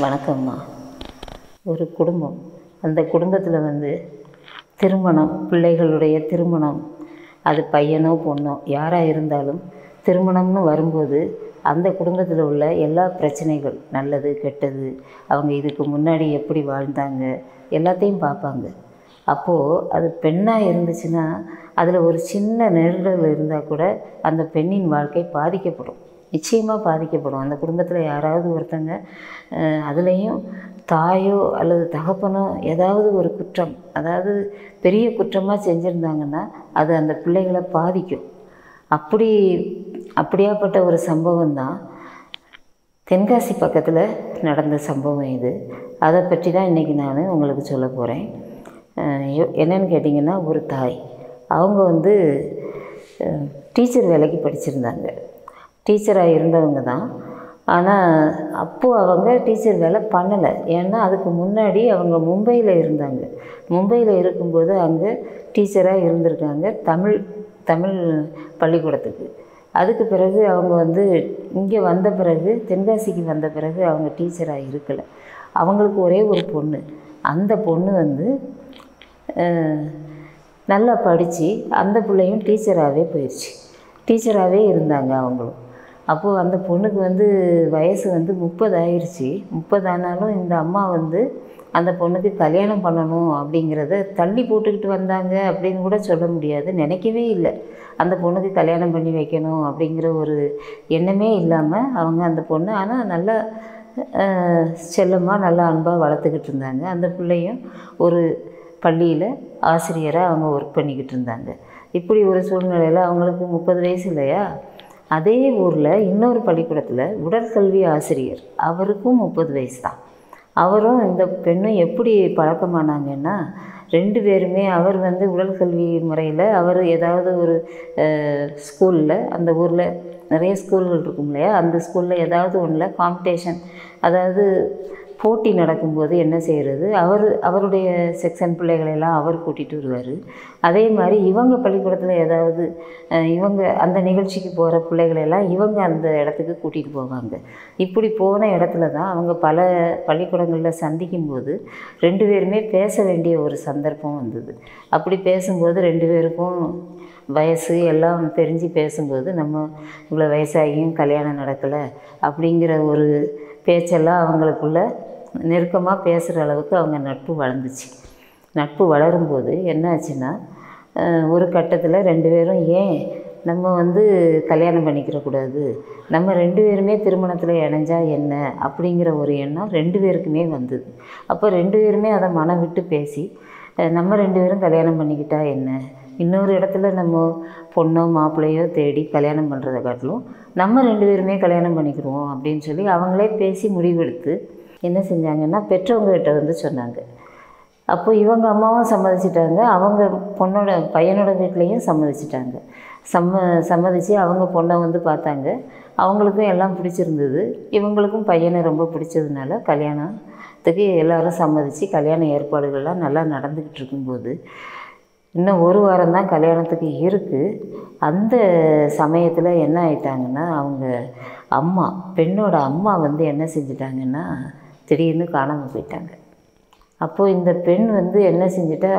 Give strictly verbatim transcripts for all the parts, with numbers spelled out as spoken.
வணக்கம்மா. ஒரு குடும்பம், அந்த குடும்பத்தில் வந்து திருமணம், பிள்ளைகளுடைய திருமணம், அது பையனோ பொண்ணோ யாராக இருந்தாலும் திருமணம்னு வரும்போது அந்த குடும்பத்தில் உள்ள எல்லா பிரச்சனைகள், நல்லது கெட்டது, அவங்க இதுக்கு முன்னாடி எப்படி வாழ்ந்தாங்க எல்லாத்தையும் பார்ப்பாங்க. அப்போது அது பெண்ணாக இருந்துச்சுன்னா அதில் ஒரு சின்ன நெருடல் இருந்தால் கூட அந்த பெண்ணின் வாழ்க்கை பாதிக்கப்படும், நிச்சயமாக பாதிக்கப்படும். அந்த குடும்பத்தில் யாராவது ஒருத்தங்க அதுலேயும் தாயோ அல்லது தகப்பனோ ஏதாவது ஒரு குற்றம், அதாவது பெரிய குற்றமாக செஞ்சுருந்தாங்கன்னா அது அந்த பிள்ளைகளை பாதிக்கும். அப்படி அப்படியாப்பட்ட ஒரு சம்பவம் தான் தென்காசி பக்கத்தில் நடந்த சம்பவம் இது. அதை பற்றி தான் இன்றைக்கி நான் உங்களுக்கு சொல்ல போகிறேன். என்னென்னு கேட்டிங்கன்னா, ஒரு தாய், அவங்க வந்து டீச்சர் வேலைக்கு படிச்சிருந்தாங்க. டீச்சராக இருந்தவங்க தான். ஆனால் அப்போது அவங்க டீச்சர் வேலை பண்ணலை. ஏன்னா அதுக்கு முன்னாடி அவங்க மும்பையில் இருந்தாங்க. மும்பையில் இருக்கும்போது அங்கே டீச்சராக இருந்திருக்காங்க, தமிழ் தமிழ் பள்ளிக்கூடத்துக்கு. அதுக்கு பிறகு அவங்க வந்து இங்கே வந்த பிறகு, தென்காசிக்கு வந்த பிறகு அவங்க டீச்சராக இருக்கலை. அவங்களுக்கு ஒரே ஒரு பொண்ணு. அந்த பொண்ணு வந்து நல்லா படித்து அந்த பிள்ளையும் டீச்சராகவே போயிடுச்சு. டீச்சராகவே இருந்தாங்க அவங்களும். அப்போது அந்த பொண்ணுக்கு வந்து வயசு வந்து முப்பது ஆயிடுச்சு. முப்பது ஆனாலும் இந்த அம்மா வந்து அந்த பொண்ணுக்கு கல்யாணம் பண்ணணும் அப்படிங்கிறத தள்ளி போட்டுக்கிட்டு வந்தாங்க அப்படின்னு கூட சொல்ல முடியாது. நினைக்கவே இல்லை அந்த பொண்ணுக்கு கல்யாணம் பண்ணி வைக்கணும் அப்படிங்கிற ஒரு எண்ணமே இல்லாமல் அவங்க அந்த பொண்ணு ஆனால் நல்லா செல்லமாக நல்லா அன்பாக வளர்த்துக்கிட்டு இருந்தாங்க. அந்த பிள்ளையும் ஒரு பள்ளியில் ஆசிரியராக அவங்க ஒர்க் பண்ணிக்கிட்டு இருந்தாங்க. இப்படி ஒரு சூழ்நிலையில் அவங்களுக்கு முப்பது வயசு இல்லையா, அதே ஊரில் இன்னொரு பள்ளிக்கூடத்தில் உடற்கல்வி ஆசிரியர், அவருக்கும் முப்பது வயசு தான். அவரும் இந்த பெண்ணும் எப்படி பழக்கமானாங்கன்னா, ரெண்டு பேருமே அவர் வந்து உடற்கல்வி முறையில் அவர் ஏதாவது ஒரு ஸ்கூலில், அந்த ஊரில் நிறைய ஸ்கூல்கள் இருக்கும் இல்லையா, அந்த ஸ்கூலில் ஏதாவது ஒன்றில் காம்படிஷன், அதாவது போட்டி நடக்கும்போது என்ன செய்கிறது, அவர் அவருடைய செக்ஷன் பிள்ளைகளெல்லாம் அவர் கூட்டிகிட்டு வருவார். அதே மாதிரி இவங்க பள்ளிக்கூடத்தில் ஏதாவது இவங்க அந்த நிகழ்ச்சிக்கு போகிற பிள்ளைகளெல்லாம் இவங்க அந்த இடத்துக்கு கூட்டிகிட்டு போவாங்க. இப்படி போன இடத்துல தான் அவங்க பல பள்ளிக்கூடங்களில் சந்திக்கும்போது ரெண்டு பேருமே பேச வேண்டிய ஒரு சந்தர்ப்பம் வந்தது. அப்படி பேசும்போது ரெண்டு பேருக்கும் வயசு எல்லாம் தெரிஞ்சு பேசும்போது, நம்ம இவ்வளோ வயசாகியும் கல்யாணம் நடக்கலை அப்படிங்கிற ஒரு பேச்செல்லாம் அவங்களுக்குள்ள நெருக்கமாக பேசுகிற அளவுக்கு அவங்க நட்பு வளர்ந்துச்சு. நட்பு வளரும்போது என்ன ஆச்சுன்னா, ஒரு கட்டத்தில் ரெண்டு பேரும் ஏன் நம்ம வந்து கல்யாணம் பண்ணிக்கிறக்கூடாது, நம்ம ரெண்டு பேருமே திருமணத்தில் இணைஞ்சால் என்ன அப்படிங்கிற ஒரு எண்ணம் ரெண்டு பேருக்குமே வந்தது. அப்போ ரெண்டு பேருமே அதை மனம் விட்டு பேசி, நம்ம ரெண்டு பேரும் கல்யாணம் பண்ணிக்கிட்டா என்ன, இன்னொரு இடத்துல நம்ம பொண்ணோ மாப்பிள்ளையோ தேடி கல்யாணம் பண்ணுறதை காட்டிலும் நம்ம ரெண்டு பேருமே கல்யாணம் பண்ணிக்கிடுவோம் அப்படின்னு சொல்லி அவங்களே பேசி முடிவெடுத்து என்ன செஞ்சாங்கன்னா, பெற்றவங்ககிட்ட வந்து சொன்னாங்க. அப்போ இவங்க அம்மாவும் சம்மதிச்சிட்டாங்க, அவங்க பொண்ணோட பையனோட வீட்லேயும் சம்மதிச்சிட்டாங்க. சம்ம சம்மதித்து அவங்க பொண்ணை வந்து பார்த்தாங்க. அவங்களுக்கும் எல்லாம் பிடிச்சிருந்தது. இவங்களுக்கும் பையனை ரொம்ப பிடிச்சதுனால கல்யாணத்துக்கு எல்லோரும் சம்மதித்து கல்யாண ஏற்பாடுகள்லாம் நல்லா நடந்துக்கிட்டு இருக்கும்போது, இன்னும் ஒரு வாரம் தான் கல்யாணத்துக்கு இருக்குது. அந்த சமயத்தில் என்ன ஆயிட்டாங்கன்னா, அவங்க அம்மா, பெண்ணோட அம்மா வந்து என்ன செஞ்சிட்டாங்கன்னா, திடீர்னு காணாமல் போயிட்டாங்க. அப்போது இந்த பெண் வந்து என்ன செஞ்சிட்டா,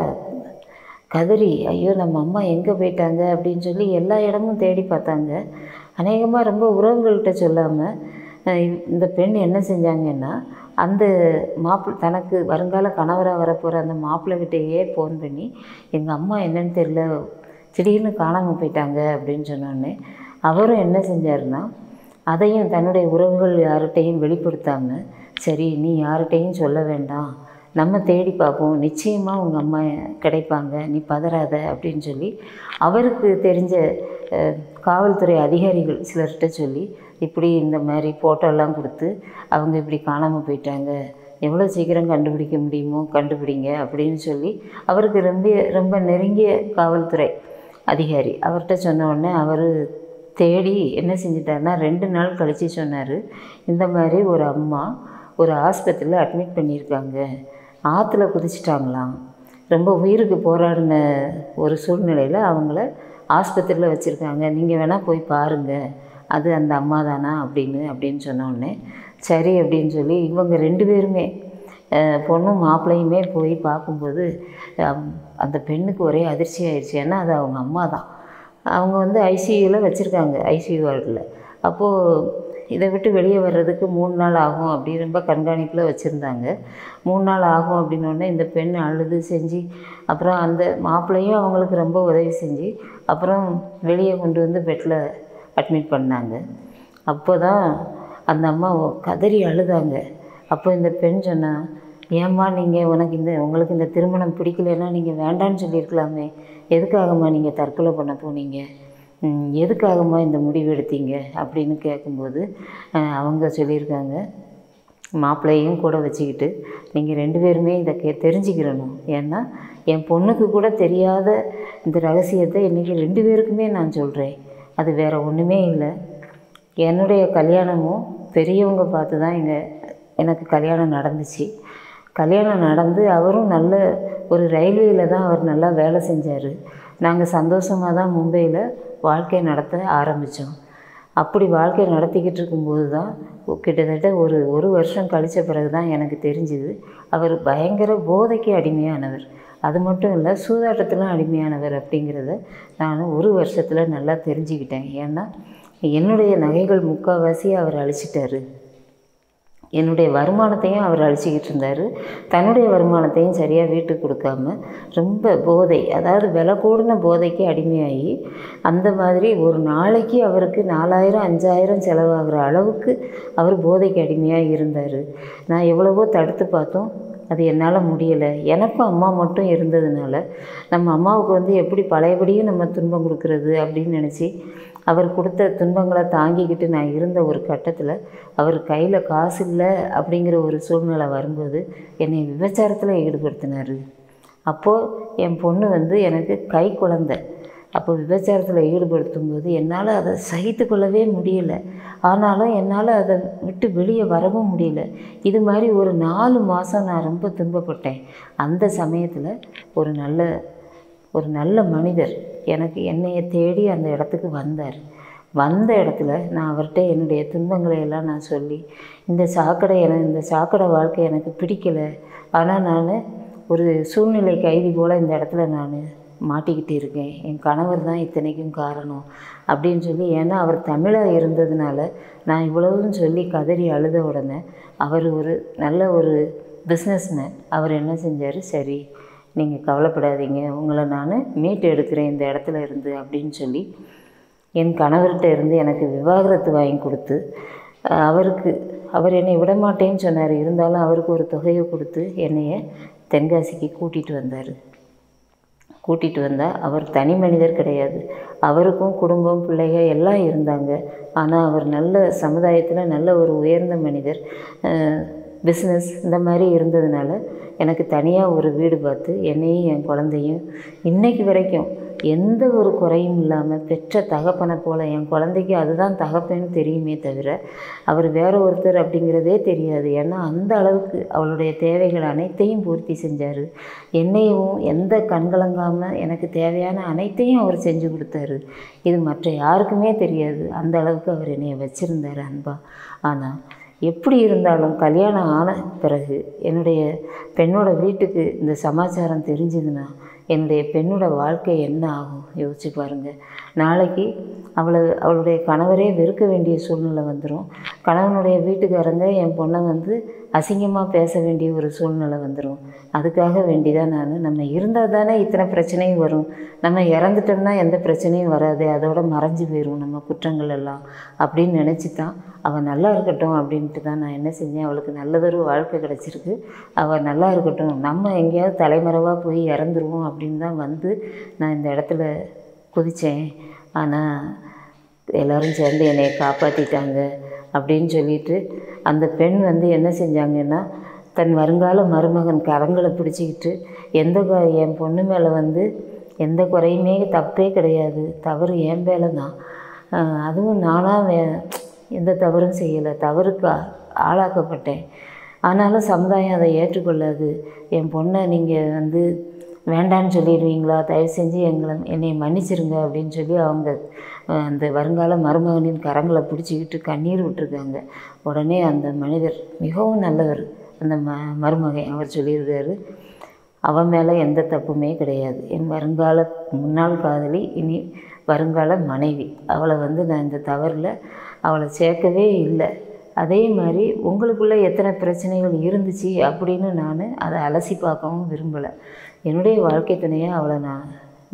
கதறி, ஐயோ நம்ம அம்மா எங்கே போயிட்டாங்க அப்படின்னு சொல்லி எல்லா இடமும் தேடி பார்த்தாங்க. அநேகமாக ரொம்ப உறவுகள்கிட்ட சொல்லாமல் இந்த பெண் என்ன செஞ்சாங்கன்னா, அந்த மாப்பிள்ளை, தனக்கு வருங்கால கணவராக வரப்போகிற அந்த மாப்பிள்ளைகிட்டேயே ஃபோன் பண்ணி, எங்கள் அம்மா என்னன்னு தெரியல, திடீர்னு காணாமல் போயிட்டாங்க அப்படின்னு சொன்னோடனே அவரும் என்ன செஞ்சாருன்னா, அதையும் தன்னுடைய உறவுகள் யார்கிட்டையும் வெளிப்படுத்தாமல், சரி நீ யார்கிட்டையும் சொல்ல வேண்டாம், நம்ம தேடி பார்ப்போம், நிச்சயமாக உங்கள் அம்மா கிடைப்பாங்க, நீ பதறாத அப்படின்னு சொல்லி அவருக்கு தெரிஞ்ச காவல்துறை அதிகாரிகள் சிலர்கிட்ட சொல்லி, இப்படி இந்த மாதிரி ஃபோட்டோலாம் கொடுத்து அவங்க இப்படி காணாமல் போயிட்டாங்க, எவ்வளோ சீக்கிரம் கண்டுபிடிக்க முடியுமோ கண்டுபிடிங்க அப்படின்னு சொல்லி அவருக்கு ரொம்ப ரொம்ப நெருங்கிய காவல்துறை அதிகாரி அவர்கிட்ட சொன்ன உடனே அவர் தேடி என்ன செஞ்சிட்டாருன்னா, ரெண்டு நாள் கழித்து சொன்னார், இந்த மாதிரி ஒரு அம்மா ஒரு ஆஸ்பத்திரியில் அட்மிட் பண்ணியிருக்காங்க, ஆற்றுல குதிச்சிட்டாங்களாம், ரொம்ப உயிருக்கு போராடின ஒரு சூழ்நிலையில் அவங்கள ஆஸ்பத்திரியில் வச்சுருக்காங்க, நீங்கள் வேணால் போய் பாருங்கள், அது அந்த அம்மா தானா அப்படின்னு அப்படின்னு சொன்னோடனே, சரி அப்படின்னு சொல்லி இவங்க ரெண்டு பேருமே பொண்ணும் மாப்பிள்ளையுமே போய் பார்க்கும்போது அந்த பெண்ணுக்கு ஒரே அதிர்ச்சி ஆயிடுச்சு. ஏன்னா அது அவங்க அம்மா தான். அவங்க வந்து ஐசியூவில் வச்சுருக்காங்க, ஐசியூ வார்டில். அப்போது இதை விட்டு வெளியே வர்றதுக்கு மூணு நாள் ஆகும் அப்படி ரொம்ப கண்காணிப்பில் வச்சுருந்தாங்க. மூணு நாள் ஆகும் அப்படின்னோடனே இந்த பெண் அழுது செஞ்சு அப்புறம் அந்த மாப்பிள்ளையும் அவங்களுக்கு ரொம்ப உதவி செஞ்சு அப்புறம் வெளியே கொண்டு வந்து பெட்டில் அட்மிட் பண்ணாங்க. அப்போ தான் அந்த அம்மா கதறி அழுதாங்க. அப்போ இந்த பெண் சொன்னால், ஏம்மா நீங்கள் உனக்கு இந்த உங்களுக்கு இந்த திருமணம் பிடிக்கலைன்னா நீங்கள் வேண்டான்னு சொல்லியிருக்கலாமே, எதுக்காகம்மா நீங்கள் தற்கொலை பண்ண போனீங்க, எதுக்காகம்மா இந்த முடிவு எடுத்தீங்க அப்படின்னு கேட்கும்போது அவங்க சொல்லியிருக்காங்க, மாப்பிள்ளையும் கூட வச்சுக்கிட்டு நீங்கள் ரெண்டு பேருமே இதை கே தெரிஞ்சுக்கிறணும். ஏன்னா என் பொண்ணுக்கு கூட தெரியாத இந்த ரகசியத்தை இன்றைக்கி ரெண்டு பேருக்குமே நான் சொல்கிறேன். அது வேறு ஒன்றுமே இல்லை. என்னுடைய கல்யாணமும் பெரியவங்க பார்த்து தான் எங்கள் எனக்கு கல்யாணம் நடந்துச்சு. கல்யாணம் நடந்து அவரும் நல்ல ஒரு ரயில்வேயில் தான் அவர் நல்லா வேலை செஞ்சார். நாங்கள் சந்தோஷமாக தான் மும்பையில் வாழ்க்கை நடத்த ஆரம்பித்தோம். அப்படி வாழ்க்கை நடத்திக்கிட்டு இருக்கும்போது தான் கிட்டத்தட்ட ஒரு ஒரு வருஷம் கழித்த பிறகு தான் எனக்கு தெரிஞ்சுது அவர் பயங்கர போதைக்கு அடிமையானவர். அது மட்டும் இல்லை, சூதாட்டத்திலும் அடிமையானவர் அப்படிங்கிறத நான் ஒரு வருஷத்தில் நல்லா தெரிஞ்சுக்கிட்டேன். ஏன்னா என்னுடைய நகைகள் முக்கால்வாசி அவர் அழிச்சிட்டாரு. என்னுடைய வருமானத்தையும் அவர் அழிச்சிக்கிட்டு இருந்தார். தன்னுடைய வருமானத்தையும் சரியாக வீட்டுக்கு கொடுக்காம ரொம்ப போதை, அதாவது விலை கூடின போதைக்கு அடிமையாகி அந்த மாதிரி ஒரு நாளைக்கு அவருக்கு நாலாயிரம் அஞ்சாயிரம் செலவாகிற அளவுக்கு அவர் போதைக்கு அடிமையாக இருந்தார். நான் எவ்வளவோ தடுத்து பார்த்தோம், அது என்னால் முடியலை. எனக்கும் அம்மா மட்டும் இருந்ததுனால நம்ம அம்மாவுக்கு வந்து எப்படி பழையபடியும் நம்ம துன்பம் கொடுக்குறது அப்படின்னு நினச்சி அவர் கொடுத்த துன்பங்களை தாங்கிக்கிட்டு நான் இருந்த ஒரு கட்டத்தில் அவர் கையில் காசு இல்லை அப்படிங்கிற ஒரு சூழ்நிலை வரும்போது என்னை விபச்சாரத்தில் ஈடுபடுத்தினார். அப்போது என் பொண்ணு வந்து எனக்கு கை குழந்தை. அப்போ விபச்சாரத்தில் ஈடுபடுத்தும் போது என்னால் அதை சகித்து கொள்ளவே முடியலை. ஆனாலும் என்னால் அதை விட்டு வெளியே வரவும் முடியல. இது மாதிரி ஒரு நாலு மாதம் நான் ரொம்ப துன்பப்பட்டேன். அந்த சமயத்தில் ஒரு நல்ல ஒரு நல்ல மனிதர் எனக்கு என்னையை தேடி அந்த இடத்துக்கு வந்தார். வந்த இடத்துல நான் அவர்கிட்ட என்னுடைய துன்பங்களை எல்லாம் நான் சொல்லி, இந்த சாக்கடை எனக்கு இந்த சாக்கடை வாழ்க்கை எனக்கு பிடிக்கலை, ஆனால் நான் ஒரு சூழ்நிலை கைதி போல் இந்த இடத்துல நான் மாட்டிக்கிட்டு இருக்கேன், என் கணவர் தான் இத்தனைக்கும் காரணம் அப்படின்னு சொல்லி. ஏன்னா அவர் தமிழாக இருந்ததுனால நான் இவ்வளவும் சொல்லி கதறி அழுத உடனே அவர் ஒரு நல்ல ஒரு பிஸ்னஸ்மேன். அவர் என்ன செஞ்சார், சரி நீங்கள் கவலைப்படாதீங்க, உங்களை நான் மீட்டு எடுக்கிறேன் இந்த இடத்துல இருந்து அப்படின்னு சொல்லி என் கணவர்கிட்ட இருந்து எனக்கு விவாகரத்து வாங்கி கொடுத்து, அவருக்கு அவர் என்னை விடமாட்டேன்னு சொன்னார். இருந்தாலும் அவருக்கு ஒரு தொகையை கொடுத்து என்னைய தென்காசிக்கு கூட்டிகிட்டு வந்தார். கூட்டிகிட்டு வந்தால் அவர் தனி மனிதர் கிடையாது, அவருக்கும் குடும்பம் பிள்ளைகள் எல்லாம் இருந்தாங்க. ஆனால் அவர் நல்ல சமுதாயத்தில் நல்ல ஒரு உயர்ந்த மனிதர், பிஸ்னஸ் இந்த மாதிரி இருந்ததுனால எனக்கு தனியாக ஒரு வீடு பார்த்து என்னையும் என் குழந்தையும் இன்றைக்கு வரைக்கும் எந்த ஒரு குறையும் இல்லாமல் பெற்ற தகப்பனை போல் என் குழந்தைக்கு அதுதான் தகப்பன்னு தெரியுமே தவிர அவர் வேற ஒருத்தர் அப்படிங்கிறதே தெரியாது. ஏன்னா அந்த அளவுக்கு அவளுடைய தேவைகள் அனைத்தையும் பூர்த்தி செஞ்சார். என்னையும் எந்த கண்கலங்காமல் எனக்கு தேவையான அனைத்தையும் அவர் செஞ்சு கொடுத்தாரு. இது மற்ற யாருக்குமே தெரியாது. அந்த அளவுக்கு அவர் என்னைய வச்சுருந்தார் அன்பா. ஆனால் எப்படி இருந்தாலும் கல்யாணம் ஆன பிறகு என்னுடைய பெண்ணோட வீட்டுக்கு இந்த சமாச்சாரம் தெரிஞ்சுதுன்னா என்னுடைய பெண்ணோட வாழ்க்கை என்ன ஆகும் யோசிச்சு பாருங்கள். நாளைக்கு அவளை அவளுடைய கணவரே வெறுக்க வேண்டிய சூழ்நிலை வந்துடும். கணவனுடைய வீட்டுக்காரங்க என் பொண்ணை வந்து அசிங்கமாக பேச வேண்டிய ஒரு சூழ்நிலை வந்துடும். அதுக்காக வேண்டிதான் நான், நம்ம இருந்தால் தானே இத்தனை பிரச்சனையும் வரும், நம்ம இறந்துட்டோம்னா எந்த பிரச்சனையும் வராது, அதோட மறைஞ்சு போயிடும் நம்ம குற்றங்கள் எல்லாம் அப்படின்னு நினச்சி தான் அவள் நல்லா இருக்கட்டும் அப்படின்ட்டு தான் நான் என்ன செஞ்சேன், அவளுக்கு நல்லதொரு வாழ்க்கை கிடச்சிருக்கு, அவள் நல்லா இருக்கட்டும், நம்ம எங்கேயாவது தலைமறைவாக போய் இறந்துருவோம் அப்படின்னு தான் வந்து நான் இந்த இடத்துல குதித்தேன். ஆனால் எல்லோரும் சேர்ந்து என்னை காப்பாற்றிட்டாங்க அப்படின்னு சொல்லிட்டு அந்த பெண் வந்து என்ன செஞ்சாங்கன்னா தன் வருங்கால மருமகன் கரங்களை பிடிச்சிக்கிட்டு எந்த என் பொண்ணு மேலே வந்து எந்த குறையுமே தப்பே கிடையாது, தவறு என் மேலே தான், அதுவும் நானாக வே எந்த தவறும் செய்யலை, தவறுக்கு ஆளாக்கப்பட்டேன். ஆனாலும் சமுதாயம் அதை ஏற்றுக்கொள்ளாது. என் பொண்ணை நீங்கள் வந்து வேண்டான்னு சொல்லிடுவீங்களா, தயவு செஞ்சு எங்களை என்னை மன்னிச்சிருங்க அப்படின்னு சொல்லி அவங்க அந்த வருங்கால மருமகனின் கரங்களை பிடிச்சிக்கிட்டு கண்ணீர் விட்டுருக்காங்க. உடனே அந்த மனிதர் மிகவும் நல்லவர், அந்த ம மருமகன் அவர் சொல்லியிருக்காரு, அவன் மேலே எந்த தப்புமே கிடையாது, என் வருங்கால முன்னாள் காதலி இனி வருங்கால மனைவி, அவளை வந்து நான் இந்த தவறில் அவளை சேர்க்கவே இல்லை. அதே மாதிரி உங்களுக்குள்ளே எத்தனை பிரச்சனைகள் இருந்துச்சு அப்படின்னு நான் அதை அலசி பார்க்கவும் விரும்பலை. என்னுடைய வாழ்க்கை துணையை அவளை நான்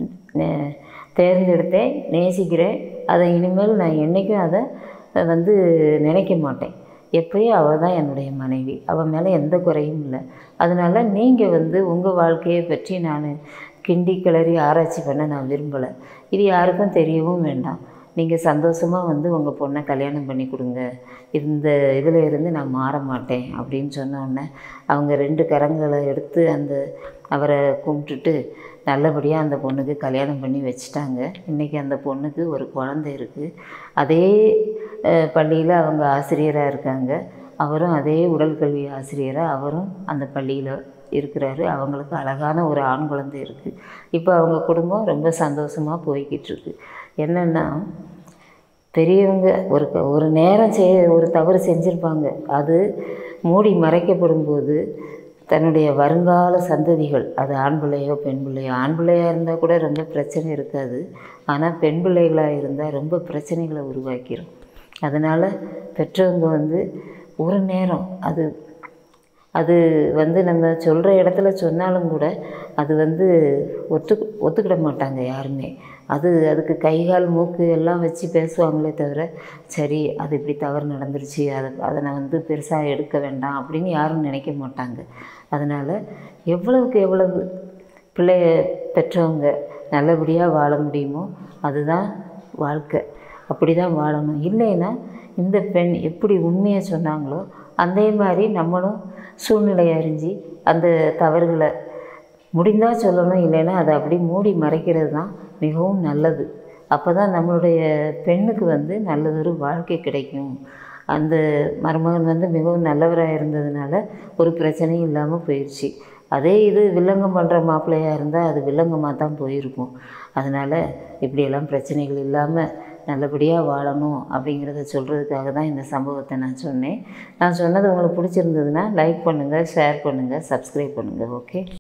தேர்ந்தெடுத்தேன், நேசிக்கிறேன். அதை இனிமேல் நான் என்றைக்கும் அதை வந்து நினைக்க மாட்டேன். எப்பயும் அவள் தான் என்னுடைய மனைவி, அவள் மேலே எந்த குறையும் இல்லை. அதனால் நீங்கள் வந்து உங்கள் வாழ்க்கையை பற்றி நான் கிண்டி கிளறி ஆராய்ச்சி பண்ண நான் விரும்பலை. இது யாருக்கும் தெரியவும் வேண்டாம். நீங்கள் சந்தோஷமாக வந்து உங்கள் பொண்ணை கல்யாணம் பண்ணி கொடுங்க, இந்த இதில் இருந்து நான் மாற மாட்டேன் அப்படின்னு சொன்னோடனே அவங்க ரெண்டு கரங்களை எடுத்து அந்த அவரை கும்பிட்டுட்டு நல்லபடியாக அந்த பொண்ணுக்கு கல்யாணம் பண்ணி வச்சுட்டாங்க. இன்றைக்கி அந்த பொண்ணுக்கு ஒரு குழந்தை இருக்குது. அதே பள்ளியில் அவங்க ஆசிரியராக இருக்காங்க. அவரும் அதே உடற்கல்வி ஆசிரியராக அவரும் அந்த பள்ளியில் இருக்கிறாரு. அவங்களுக்கு அழகான ஒரு ஆண் குழந்தை இருக்குது. இப்போ அவங்க குடும்பம் ரொம்ப சந்தோஷமாக போய்கிட்டு இருக்கு. என்னென்னா, பெரியவங்க ஒரு ஒரு நேரம் செய் ஒரு தவறு செஞ்சுருப்பாங்க, அது மூடி மறைக்கப்படும் போது தன்னுடைய வருங்கால சந்ததிகள், அது ஆண் பிள்ளையோ பெண் பிள்ளையோ, ஆண் பிள்ளையாக இருந்தால் கூட ரொம்ப பிரச்சனை இருக்காது, ஆனால் பெண் பிள்ளைகளாக இருந்தால் ரொம்ப பிரச்சனைகளை உருவாக்கிடும். அதனால் பெற்றவங்க வந்து ஒரு நேரம் அது அது வந்து நம்ம சொல்கிற இடத்துல சொன்னாலும் கூட அது வந்து ஒத்து ஒத்துக்கிட மாட்டாங்க யாருமே. அது அதுக்கு கை கால் மூக்கு எல்லாம் வச்சு பேசுவாங்களே தவிர, சரி அது இப்படி தவறு நடந்துருச்சு, அதை அதை நான் வந்து பெருசாக எடுக்க வேண்டாம் அப்படின்னு யாரும் நினைக்க மாட்டாங்க. அதனால் எவ்வளவுக்கு எவ்வளவு பிள்ளைய பெற்றவங்க நல்லபடியாக வாழ முடியுமோ அதுதான் வாழ்க்கை, அப்படி தான் வாழணும். இல்லைன்னா இந்த பெண் எப்படி உண்மையை சொன்னாங்களோ அதே மாதிரி நம்மளும் சூழ்நிலையை அறிஞ்சு அந்த தவறுகளை முடிந்தால் சொல்லணும், இல்லைன்னா அதை அப்படி மூடி மறைக்கிறது தான் மிகவும் நல்லது. அப்போ தான் நம்மளுடைய பெண்ணுக்கு வந்து நல்லதொரு வாழ்க்கை கிடைக்கும். அந்த மருமகன் வந்து மிகவும் நல்லவராக இருந்ததுனால ஒரு பிரச்சனையும் இல்லாமல் போயிடுச்சு. அதே இது வில்லங்கம் பண்ணுற மாப்பிள்ளையாக இருந்தால் அது வில்லங்கமாக தான் போயிருக்கும். அதனால் இப்படியெல்லாம் பிரச்சனைகள் இல்லாமல் நல்லபடியாக வாழணும் அப்படிங்கிறத சொல்கிறதுக்காக தான் இந்த சம்பவத்தை நான் சொன்னேன். நான் சொன்னது உங்களுக்கு பிடிச்சிருந்ததுன்னா லைக் பண்ணுங்கள், ஷேர் பண்ணுங்கள், சப்ஸ்கிரைப் பண்ணுங்கள். ஓகே.